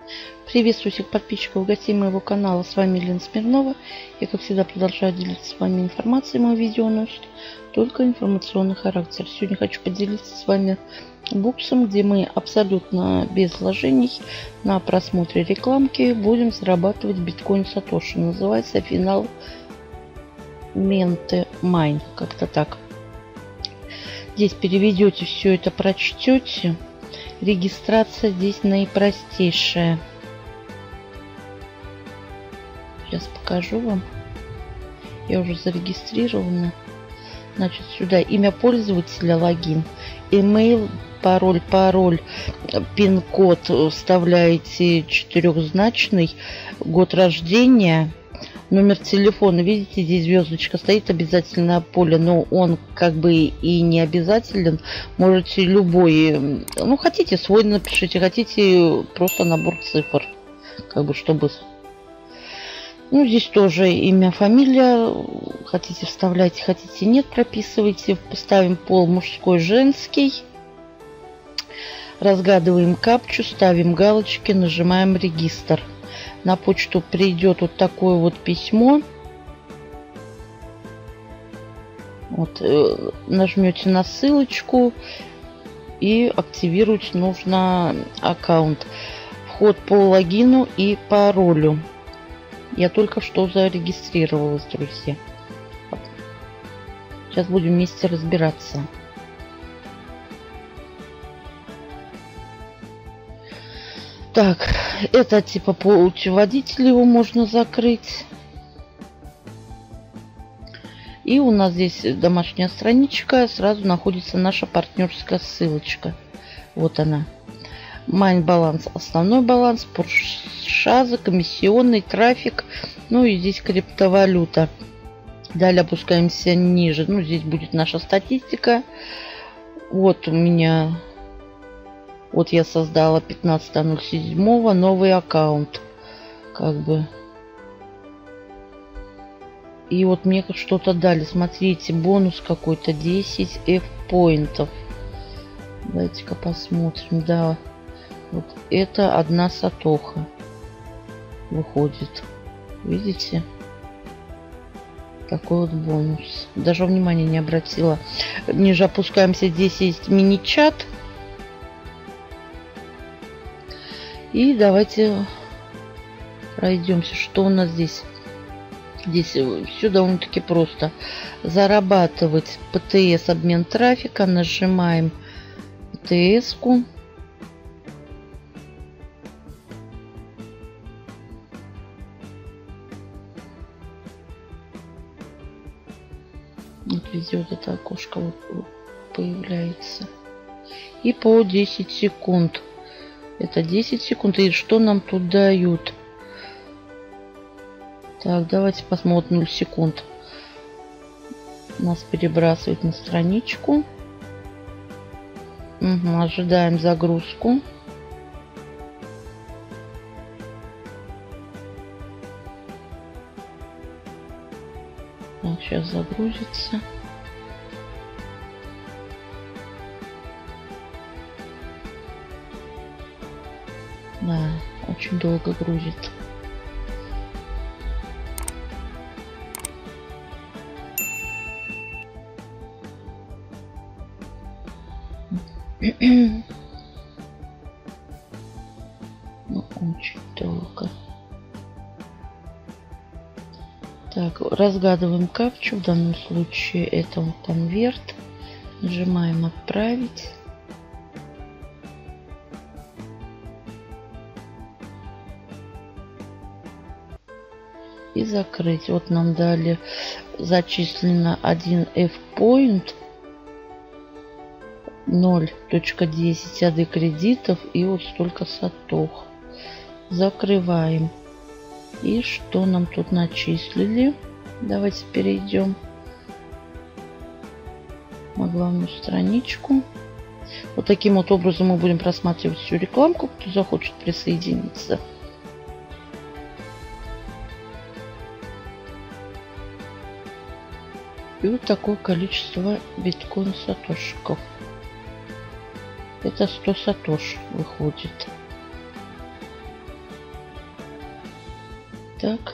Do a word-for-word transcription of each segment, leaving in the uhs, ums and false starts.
Приветствую всех подписчиков и гостей моего канала. С вами Елена Смирнова. Я, как всегда, продолжаю делиться с вами информацией. Мое видео носит только информационный характер. Сегодня хочу поделиться с вами буксом, где мы абсолютно без вложений на просмотре рекламки будем зарабатывать биткоин Сатоши. Называется финал Менте Майн. Как-то так. Здесь переведете все это, прочтете. Регистрация здесь наипростейшая. Сейчас покажу вам. Я уже зарегистрирована. Значит, сюда имя пользователя, логин, email, пароль, пароль, пин-код вставляете четырехзначный, год рождения, номер телефона. Видите, здесь звездочка стоит, обязательное поле, но он как бы и не обязателен. Можете любой, ну хотите свой напишите, хотите просто набор цифр, как бы чтобы. Ну, здесь тоже имя, фамилия. Хотите вставляйте, хотите нет, прописывайте. Поставим пол мужской, женский. Разгадываем капчу, ставим галочки, нажимаем регистр. На почту придет вот такое вот письмо. Вот, э, нажмете на ссылочку и активировать нужно аккаунт. Вход по логину и паролю. Я только что зарегистрировалась, друзья. Сейчас будем вместе разбираться. Так, это типа путеводитель, его можно закрыть. И у нас здесь домашняя страничка, сразу находится наша партнерская ссылочка. Вот она. Майн баланс, основной баланс, пуршазы, комиссионный, трафик, ну и здесь криптовалюта. Далее опускаемся ниже, ну здесь будет наша статистика. Вот у меня, вот я создала пятнадцатого ноль седьмого новый аккаунт, как бы. И вот мне что-то дали, смотрите, бонус какой-то, десять эф поинтов. Давайте-ка посмотрим, да. Вот это одна сатоха выходит. Видите? Такой вот бонус. Даже внимания не обратила. Ниже опускаемся. Здесь есть мини-чат. И давайте пройдемся. Что у нас здесь? Здесь все довольно-таки просто. Зарабатывать пэ тэ эс, обмен трафика. Нажимаем пэ тэ эс-ку. Вот везде вот это окошко вот появляется. И по десять секунд. Это десять секунд. И что нам тут дают? Так, давайте посмотрим. ноль секунд. Нас перебрасывает на страничку. Угу, ожидаем загрузку. Сейчас загрузится. Да, очень долго грузит. Ну, очень долго. Так, разгадываем капчу. В данном случае это вот конверт. Нажимаем отправить. И закрыть. Вот нам дали зачислено один эф point, ноль целых десять эй ди кредитов и вот столько сатох. Закрываем. И что нам тут начислили? Давайте перейдем на главную страничку. Вот таким вот образом мы будем просматривать всю рекламку, кто захочет присоединиться. И вот такое количество биткоин сатошиков. Это сто сатош выходит. Так.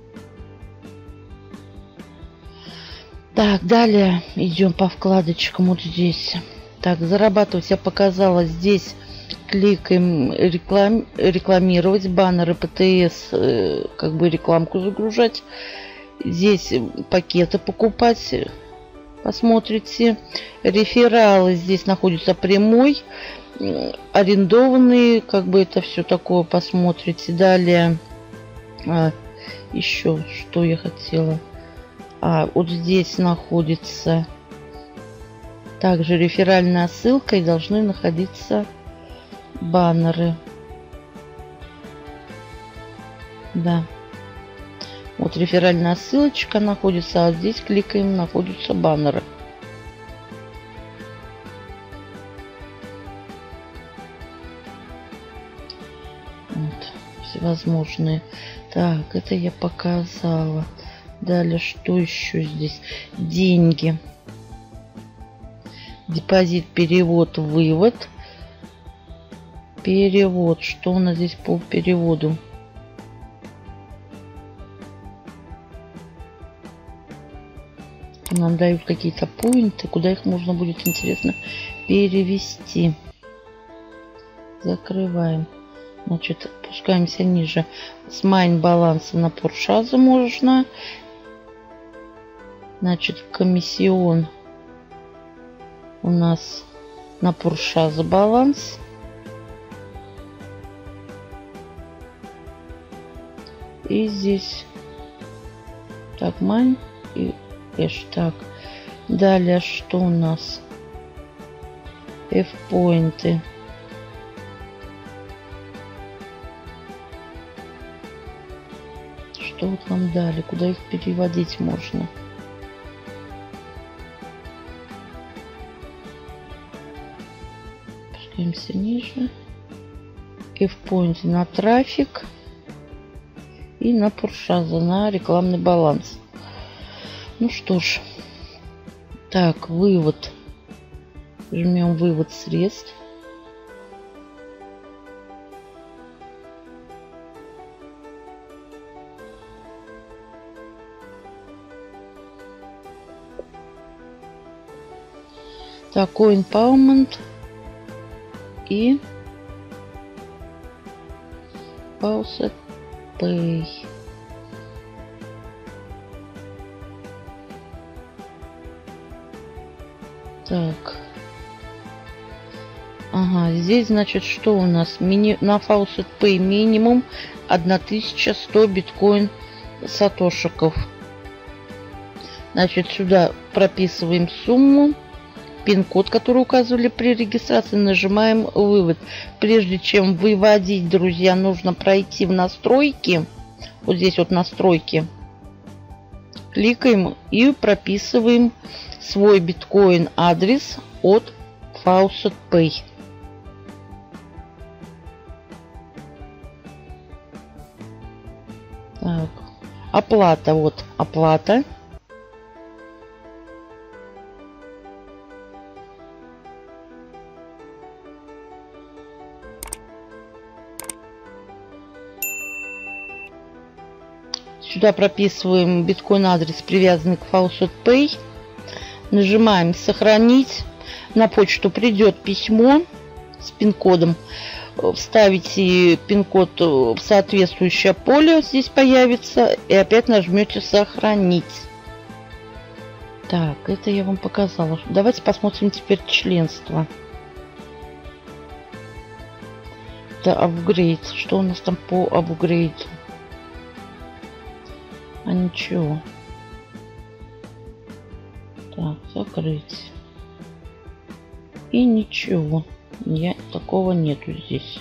Так, далее идем по вкладочкам вот здесь. Так, зарабатывать я показала. Здесь кликаем реклам... рекламировать, баннеры, ПТС, э, как бы рекламку загружать. Здесь пакеты покупать. Посмотрите. Рефералы здесь находятся прямой. Арендованные, как бы это все такое, посмотрите. Далее а, еще что я хотела. А, вот здесь находится также реферальная ссылка и должны находиться баннеры. Да. Вот реферальная ссылочка находится, а здесь кликаем, находятся баннеры. Вот, всевозможные. Так, это я показала. Далее, что еще здесь? Деньги. Депозит, перевод, вывод. Перевод. Что у нас здесь по переводу? Нам дают какие-то поинты, куда их можно будет, интересно, перевести. Закрываем. Значит, опускаемся ниже. С майн баланса на Поршаза можно. Значит, комиссион у нас на Поршаза баланс. И здесь так, майн и эш. Так, далее что у нас? F-поинты. Что вот нам дали? Куда их переводить можно? Опускаемся ниже. F-поинты на трафик. И на Поршаза, на рекламный баланс. Ну что ж. Так, вывод. Жмем вывод средств. Так, Coinpayment и Faucet Pay. Так. Ага, здесь, значит, что у нас? Мини... На Faucet Pay минимум тысяча сто биткоин сатошиков. Значит, сюда прописываем сумму. Пин-код, который указывали при регистрации, нажимаем вывод. Прежде чем выводить, друзья, нужно пройти в настройки. Вот здесь вот настройки. Кликаем и прописываем свой биткоин адрес от Faucet Pay. Так. Оплата. Вот оплата. Сюда прописываем биткоин адрес, привязанный к Faucet Pay. Нажимаем сохранить. На почту придет письмо с пин-кодом. Вставите пин-код в соответствующее поле. Здесь появится. И опять нажмете сохранить. Так, это я вам показала. Давайте посмотрим теперь членство. Это апгрейд. Что у нас там по апгрейду? А ничего. Так, закрыть. И ничего. Я, такого нету здесь.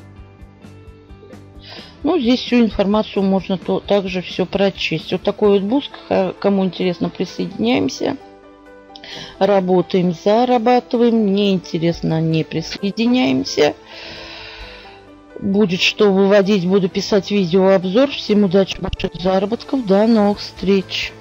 Ну, здесь всю информацию можно то, также все прочесть. Вот такой вот буск. Кому интересно, присоединяемся. Работаем, зарабатываем. Не интересно, не присоединяемся. Будет что выводить, буду писать видеообзор. Всем удачи, больших заработков. До новых встреч.